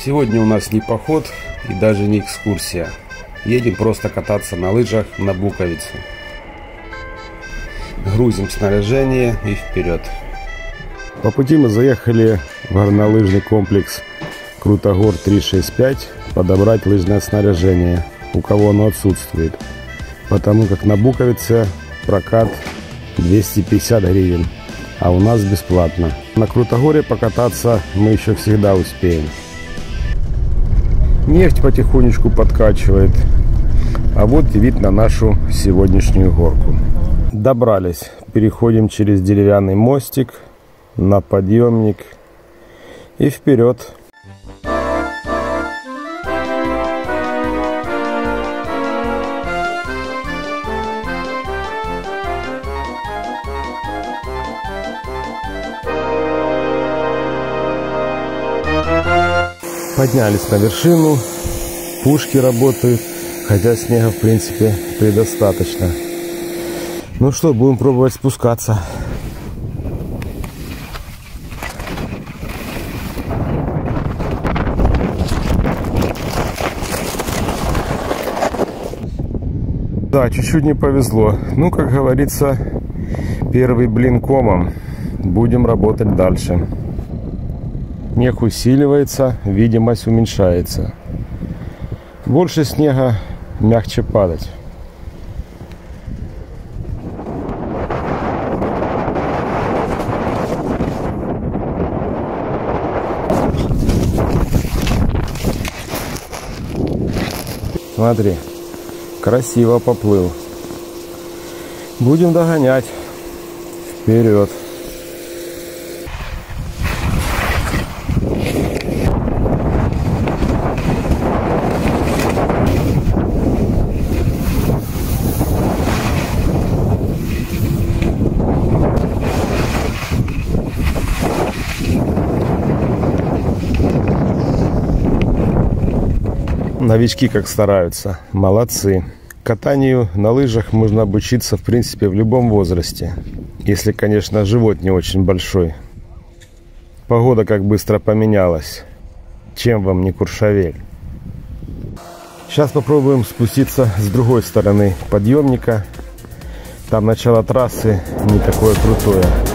Сегодня у нас не поход и даже не экскурсия. Едем просто кататься на лыжах на Буковицу. Грузим снаряжение и вперед. По пути мы заехали в горнолыжный комплекс Крутогор 365 подобрать лыжное снаряжение, у кого оно отсутствует. Потому как на Буковице прокат 250 гривен, а у нас бесплатно. На Крутогоре покататься мы еще всегда успеем. Нефть потихонечку подкачивает. А вот и вид на нашу сегодняшнюю горку. Добрались. Переходим через деревянный мостик на подъемник и вперед. Поднялись на вершину, пушки работают, хотя снега в принципе предостаточно. Ну что, будем пробовать спускаться. Да, чуть-чуть не повезло. Ну, как говорится, первый блин комом. Будем работать дальше. Снег усиливается, видимость уменьшается. Больше снега, мягче падать. Смотри, красиво поплыл. Будем догонять. Вперед. Новички как стараются, молодцы. Катанию на лыжах можно обучиться в принципе в любом возрасте, если, конечно, живот не очень большой. Погода как быстро поменялась, чем вам не Куршавель. Сейчас попробуем спуститься с другой стороны подъемника. Там начало трассы не такое крутое.